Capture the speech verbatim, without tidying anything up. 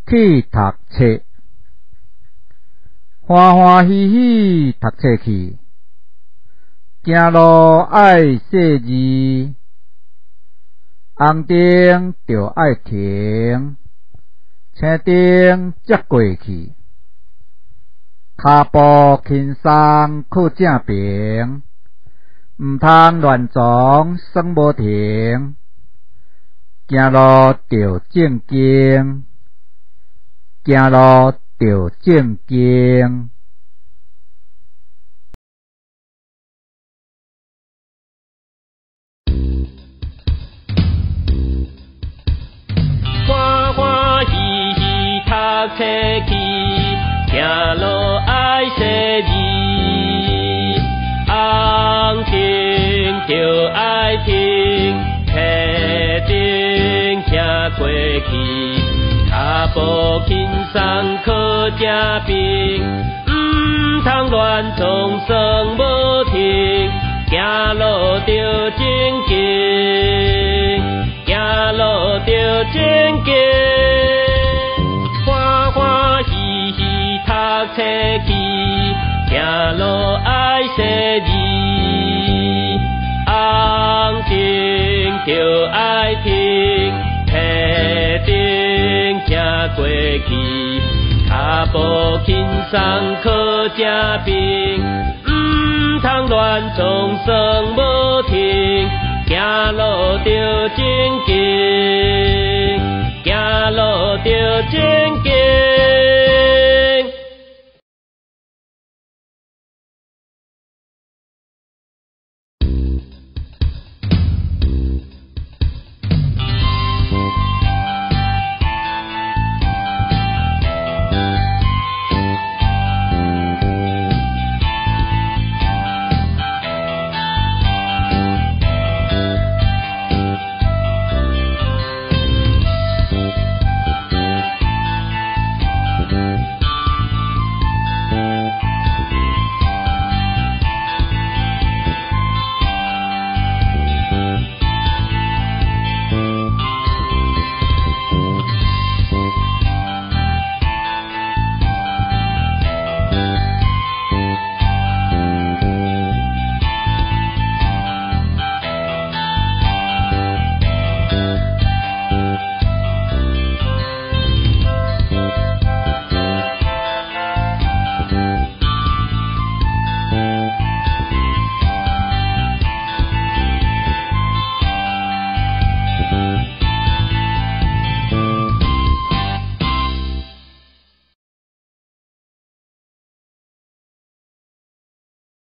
去读册，欢欢喜喜读册去，行路爱细字，红灯就爱停，青灯才过去，骹步轻松靠正平，毋通乱撞算无停，行路着正经，行路着正经。 欢欢喜喜读册去，行路爱细字，红灯就爱停，黑灯行过去，脚步轻松靠正平，毋通乱撞算无停，行路着正经，行路着正经，欢欢喜喜读册去，行路爱细字，红灯就爱停，黑灯行过去，脚步轻松靠正平，毋通乱撞算无停，行路着正经，行路着正经。